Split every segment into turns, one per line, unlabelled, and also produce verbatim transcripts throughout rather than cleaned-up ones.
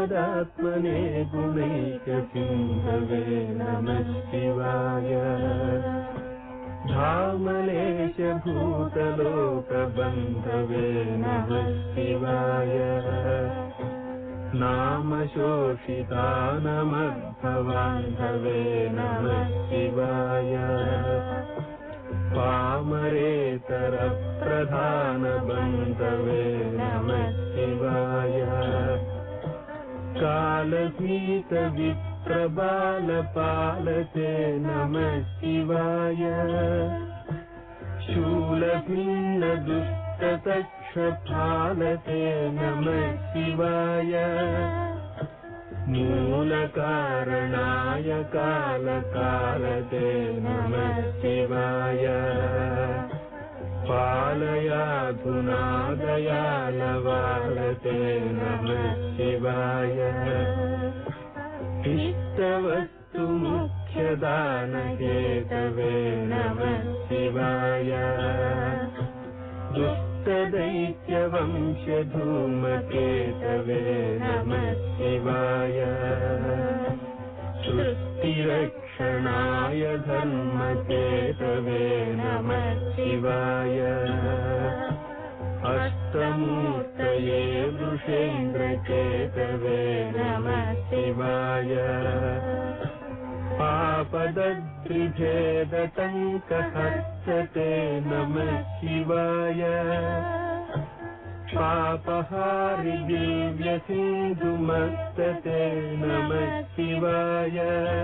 गुणादात्मने गुणैकसिन्धवे नमः शिवाय धामलेश भूतलोकबन्धवे नमः शिवाय नामशोषितानमद्भवान्धवे नमः शिवाय पामरेतरप्रधानबन्धवे नमः शिवाय कालभीतविप्रबालपालते नमः शिवाय शूलभिन्नदुष्टतक्षफालते नमः शिवाय मूलकारणाय कालकालते नमः शिवाय पालयाधुना दयालवालते नमः शिवाय इष्टवस्तु मुख्यदानकेतवे नमः शिवाय दुष्टदैत्यवंशधूमकेतवे नमः शिवाय सृष्टिरक्षणाय धर्मकेतवे नमः शिवाय अष्टमूर्तये वृषेन्द्रकेतवे नमः शिवाय पापदद्विभेदटङ्कहस्ते नमः शिवाय पापहारि दिव्यसिन्धुमस्तते नमः शिवाय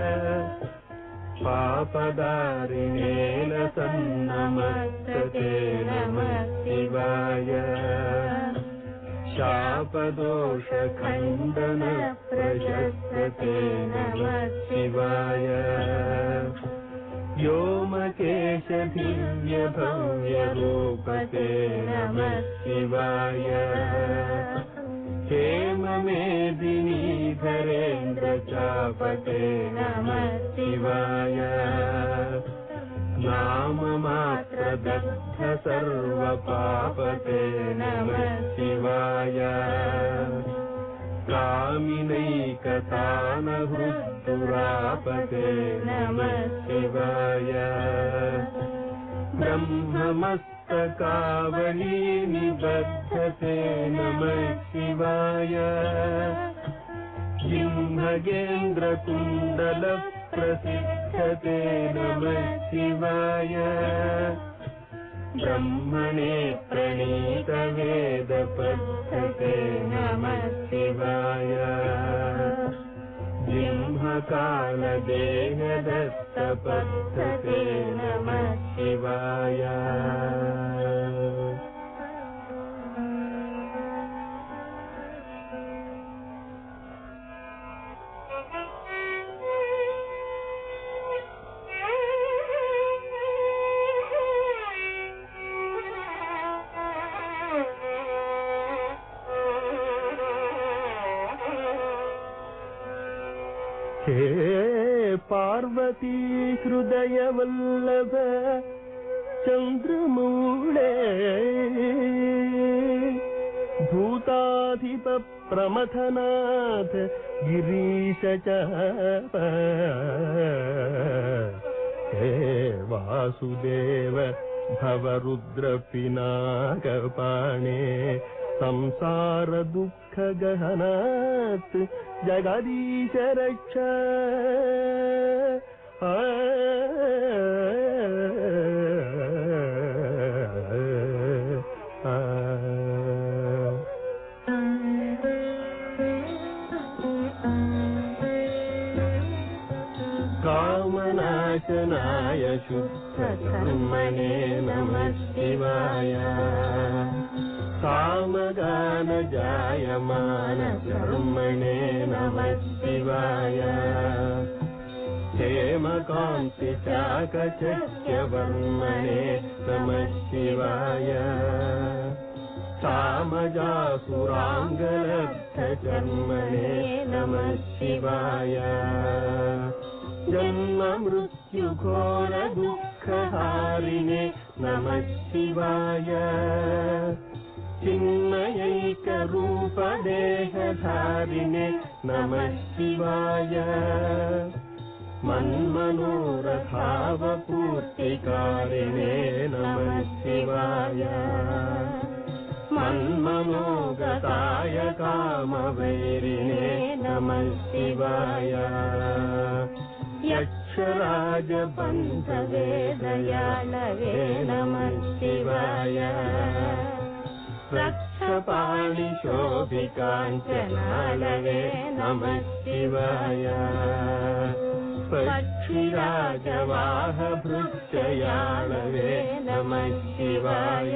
पापदारिणेन सन्नमस्तते नमः शिवाय शापदोषखण्डन प्रशस्तते नमः शिवाय व्योमकेशदिव्यभव्यरूपते नमः शिवाय हेममेदिनीधरेन्द्रचापते नमः शिवाय नाममात्रदग्ध सर्वपापते नमः शिवाय कामिनैकतानहृद्दुरापते नमः शिवाय ब्रह्ममस्तकावलीनिबद्धते नमः शिवाय सिंहगेन्द्रकुण्डलप्रसिद्धते नमः शिवाय ब्रह्मणे प्रणीतवेदपद्धते नमः शिवाय जिह्मकालदेहदत्तपद्धते नमः शिवाय हे पार्वती हृदयवल्लभ चन्द्रमूले भूताधिप प्रमथनाथ गिरीश चाप हे वासुदेव भवरुद्रपिनाकपाणे संसार दुःख गहनात् जगदीश रक्ष कामनाशनाय शुद्धकर्मणे नमः शिवाय कामगान जायमान कर्मणे नमः शिवाय हेमकान्ति चाकचक्यवर्मणे नमः शिवाय कामजासुराङ्गलब्धकर्मणे नमः शिवाय जन्म मृत्यु घोर दुःखहारिणे नमः शिवाय चिन्मयैक रूप देहधारिणे नमः शिवाय मन्मनोरथावपूर्तिकारिणे नमः शिवाय मन्मनोगताय कामवैरिणे नमः शिवाय यक्षराजबन्धवे दयालवे नमः शिवाय रक्षपाणिशोभिकाञ्चनालवे नमः शिवाय पक्षिराजवाहभृत्ययालवे नमः शिवाय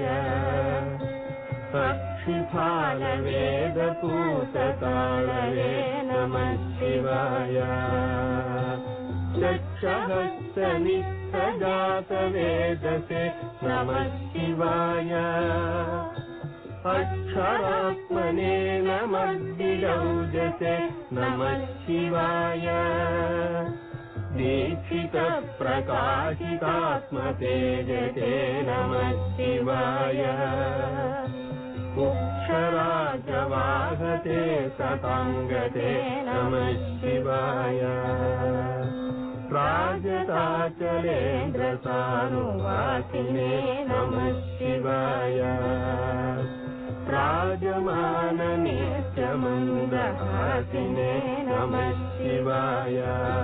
पक्षिफालवेदपूततालवे नमः शिवाय चक्षहस्तनिस्तजातवेदसे नमः शिवाय अक्षरात्मने नमद्विलौजसे नमः शिवाय दीक्षितप्रकाशितात्मतेजसे नमः शिवाय कुक्षराजवाहते सताङ्गते नमः शिवाय राजताचलेन्द्रसानुवासिने नमः शिवाय राजमाननित्यमन्दहासिने नमः शिवाय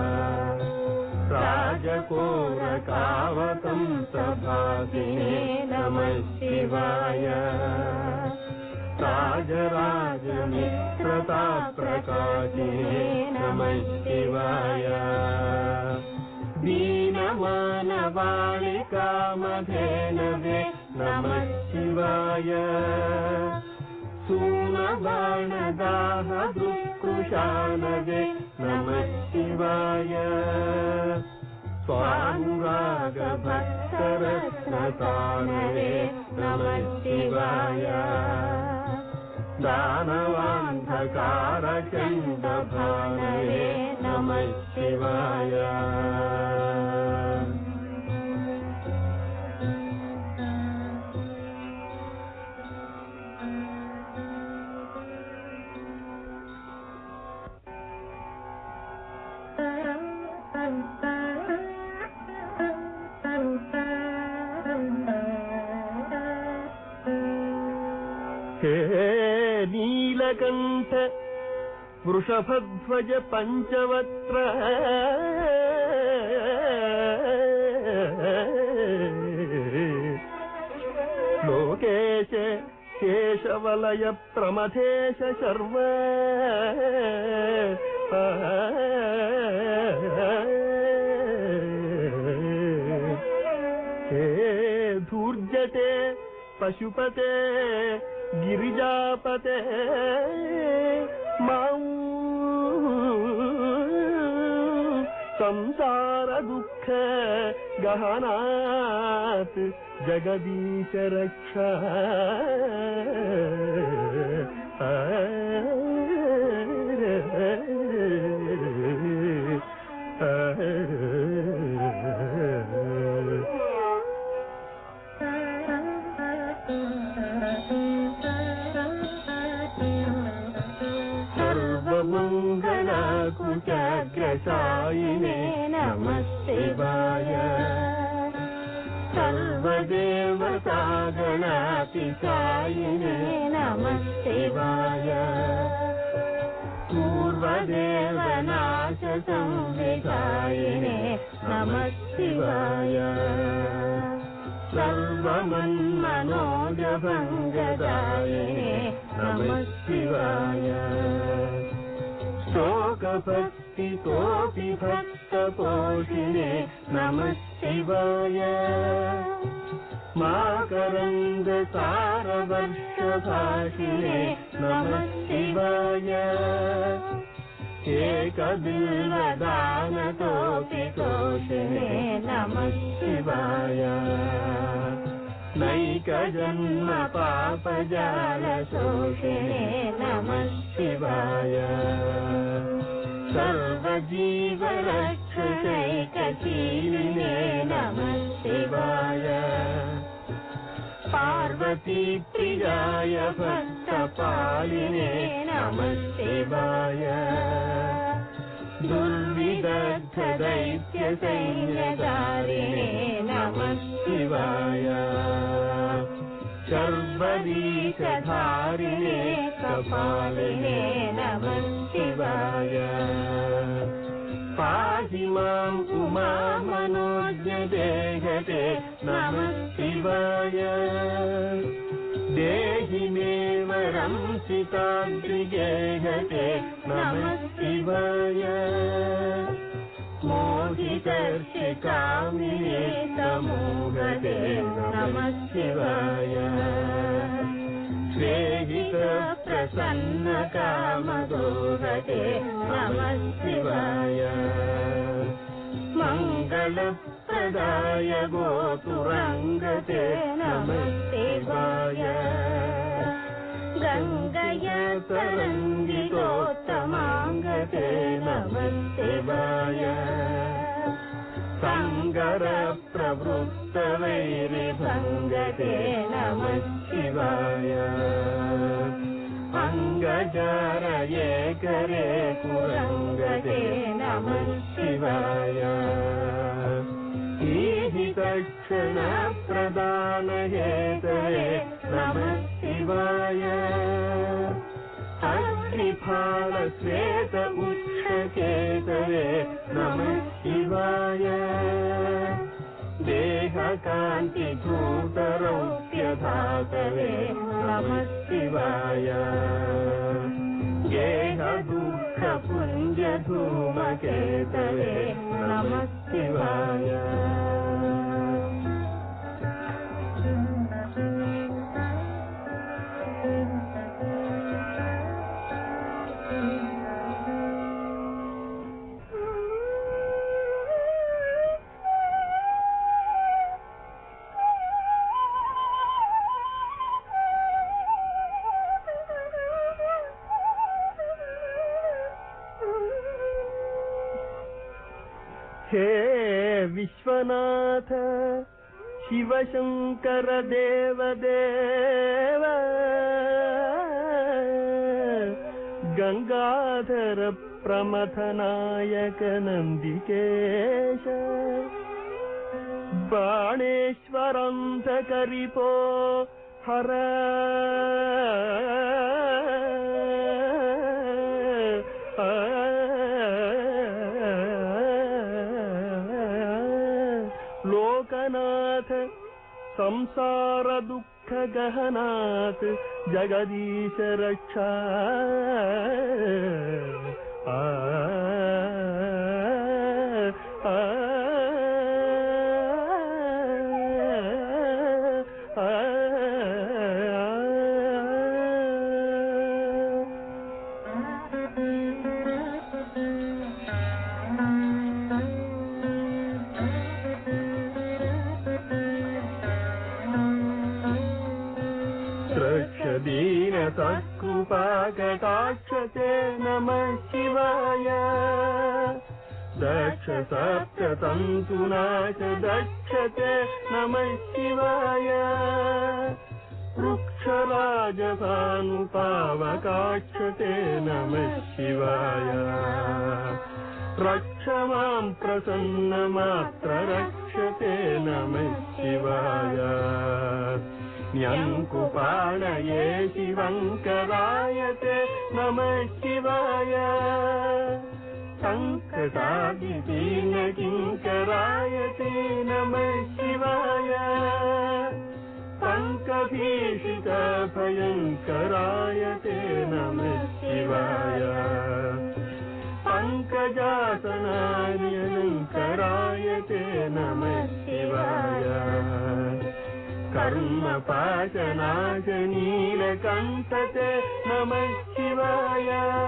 राजकोरकावकंसभासिने नमः शिवाय राजराजमित्रताप्रकाशिने नमः शिवाय दीनमानवालिकामधेनवे नमः शिवाय सूनबाणदाहदुःकृशानवे नमः शिवाय स्वानुरागभक्तरत्नतानवे नमः शिवाय दानवान्धकारचण्डभानवे नमः शिवाय हे नीलकण्ठ वृषभध्वज पञ्चवक्त्र लोकेश केशवलय प्रमथेश शर्व हे धूर्जटे पशुपते गिरिजापते मां संसार दुःख गहनात् जगदीश रक्षा सर्वमङ्गलाकुचाग्रसायिने नमः शिवाय सर्वदेवतागणातिशायिने नमः शिवाय पूर्वदेवनाशसंविधायिने नमः शिवाय सर्वमन्मनोजभङ्गदायिने नमः शिवाय शोकभक्तितोऽपि भक्तपोषिणे नमः शिवाय माकरन्दसारवर्षभाषिणे नमः शिवाय एकबिल्वदानतोऽपि तोषिणे नमः शिवाय नैकजन्म पापजालशोषिणे नमः शिवाय सर्वजीवरक्षकैकशीलिने नमः शिवाय पार्वती प्रियाय भक्तपालिने नमः शिवाय दुर्विदग्ध दैत्य सैन्यधारिणे नमः शिवाय शर्वरीशधारिणे कपालिने नमः शिवाय पाहि मां उमा मनोज्ञदेहते नमः शिवाय देहि मे वरं सिताद्रिगेहते नमः शिवाय मोहितर्षिकामिने समूहते नमः शिवाय श्रेहित प्रसन्न कामदोहते नमः शिवाय मंगलप्रदाय गोतुरंगते नमः शिवाय गंगया तरंगितोत्तमांगते नमः शिवाय संगर प्रवृत्त वैरिभंगते नमः शिवाय अंगजारये करे कुरंगते नमः शिवाय ईहितक्षण प्रदान हेतवे नमः शिवाय अग्निफाल श्वेत उक्षकेतवे नमः शिवाय देहकान्ति धूतरौप्यधातवे नमः शिवाय गेह दुःख पुञ्ज धूमकेतवे नमः शिवाय हे विश्वनाथ शिवशंकर देवदेव गंगाधर प्रमथनायक नंदिकेश बाणेश्वरंतकरिपो हर लोकनाथ संसार दुःख गहनाथ जगदीश रक्षा आ, आ, आ, दीन सत्कृपा कटाक्षते नमः शिवाय दक्ष सप्त तन्तुनाश दक्षते नमः शिवाय वृक्षराजसानुपावकाक्षते नमः शिवाय रक्ष मां प्रसन्नमात्र रक्षते नमः शिवाय न्यङ्कुपाणये शिवङ्करायते नमः शिवाय सङ्कटादिदीनकिङ्करायते नमः शिवाय पङ्कभीषितभयङ्करायते नमः शिवाय पङ्कजासनार्यङ्करायते नमः शिवाय कर्मपाशनाशनीलकण्ठते नमः शिवाय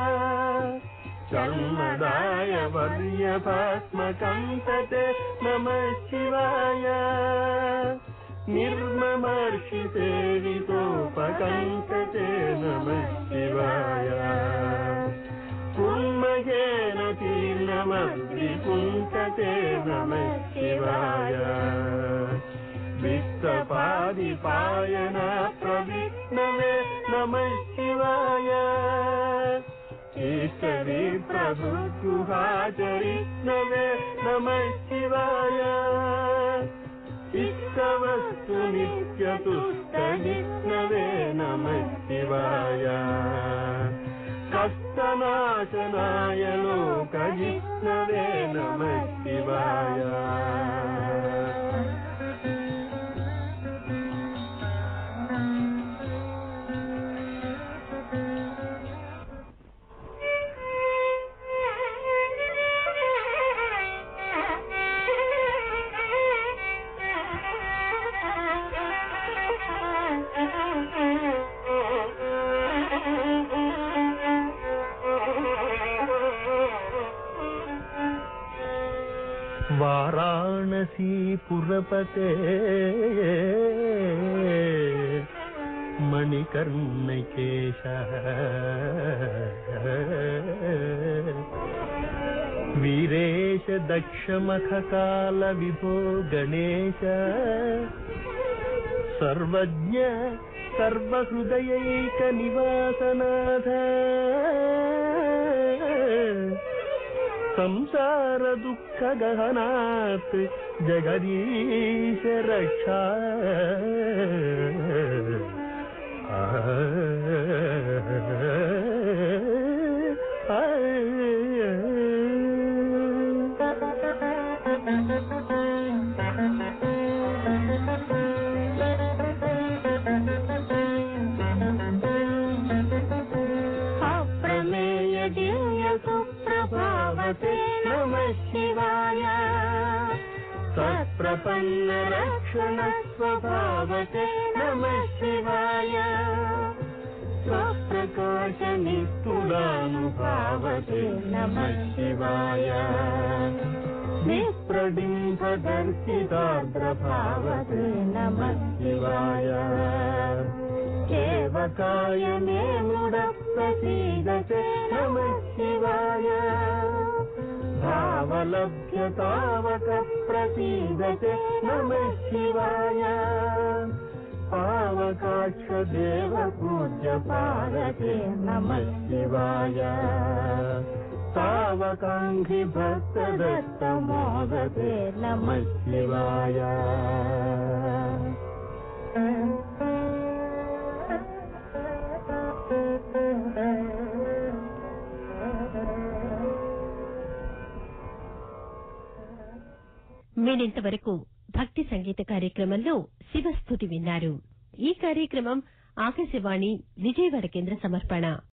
कर्मदाय वर्यभस्मकण्ठते नमः शिवाय निर्ममर्षिसेवितोपकण्ठते नमः शिवाय पुण्महेन तीर्णमद्रिकुण्ठते नमः शिवाय సపాదిపాయన ప్రవిష్ణవే నమః శివాయ ఈశ్వరీ ప్రభుగుహాచరిష్ణవే నమః శివాయ ఇష్టవస్తు నిత్యతుష్టవిష్ణవే నమః శివాయ కష్టనాశనాయ లోకజిష్ణవే నమః శివాయ వారాణసీపురపతే మణికర్ణికేశ వీరేశ దక్షమఖకాల విభో గణేశ సర్వజ్ఞ సర్వహృదయైక నివాసనాథ సంసార దుఃఖ గహనాత్ జగదీశ రక్షా అప్రమేయ దివ్య సుప్రభావతే నమః శివాయ సత్ప్రపన్న రక్షణ స్వభావతే నమః శివాయ స్వప్రకాశ నిస్తులానుభావతే నమః శివాయ విప్రడింపదర్శితార్ద్రభావతే నమః శివాయ సేవకాయ మే ముడ ప్రసీదతే నమః శివాయ భావలభ్యతావక ప్రసీదతే నమః శివాయ పావకాక్ష దేవ పూజ్య పాదతే నమః శివాయ తావకాంఘ్రి భక్త దత్త మోదతే నమః శివాయ
మీరింతవరకు భక్తి సంగీత కార్యక్రమంలో శివస్తుతి విన్నారు. ఈ కార్యక్రమం ఆకాశవాణి విజయవాడ కేంద్ర సమర్పణ.